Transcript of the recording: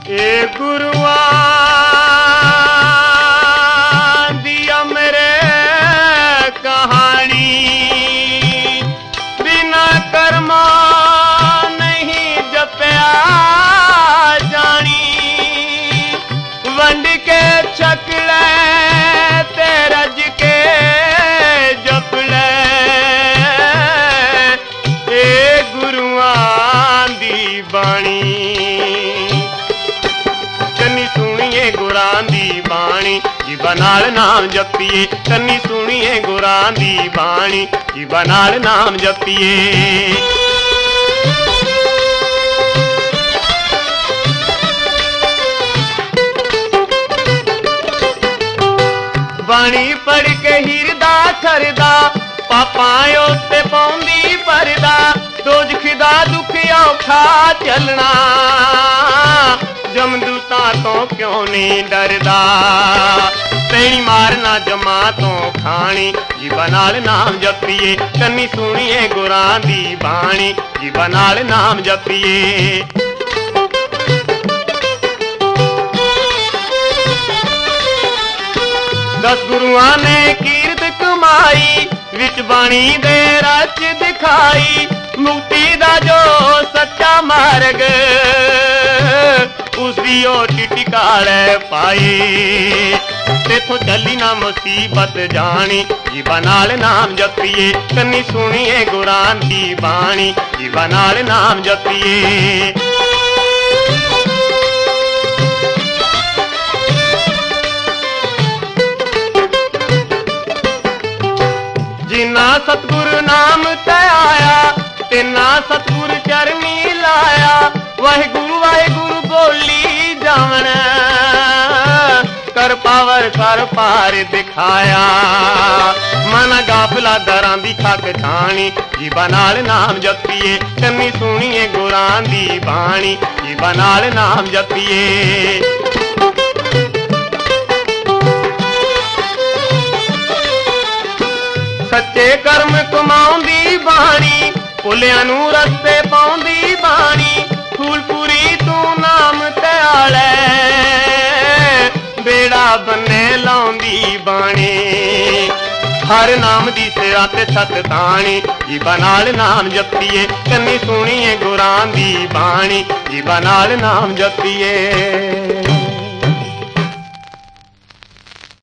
ए गुरुआ दी अमरे कहानी बिना कर्मा नहीं जपया जानी। वंड के छकले ते रज के जपले ए गुरुआं दी बाणी। कन्नी सुनिए गुरां दी बाणी जीवा नाल नाम जपीए। कन्नी सुनिए गुरां दी बाणी जीवा नाल नाम जपीए। बाणी पढ़ के हिरदा थरदा पापां उत्ते पौंदी परदा। दोजख दा दुख औखा चलना जमदूता तो क्यों नहीं डरदा। पैणी मारना जमा तो खानी जीवा नाल नाम जपीए। कन्नी सुनिए गुरां दी बाणी जीवा नाल नाम जपीए। दस गुरुआं ने कीरत कमाई विच बाणी दे रच दिखाई। मुक्ति दा जो सच्चा मार्ग उसदी ओ टिकाले पाई। तेथों चली ना मुसीबत जानी जीवा नाल नाम जपीए। कन्नी सुनिए गुरां दी बाणी जीवा नाल नाम जपीए। जिन्ना सतगुरु नाम ते आया तिन्ना सतगुरु चरनी लाया। वाहिगुरु वाहिगुरु बोली जावन कर पावर कर पार दिखाया। मन गाफला दरां दी थक छाणी जीवा नाल नाम जपीए। कन्नी सुनिए गुरां दी बाणी जीवा नाल नाम जपीए। सच्चे कर्म कमाउंदी बाणी भुलियां नूं रस्ते पाउंदी बाणी। फूलपुरी तू नाम ते आले बेड़ा बन्ने लाउंदी बाणी। हर नाम दी सिरा ते छत ताणी जीवा नाल नाम जपीए। कन्नी सुनिए गुरां दी बाणी जीवा नाल नाम जपीए।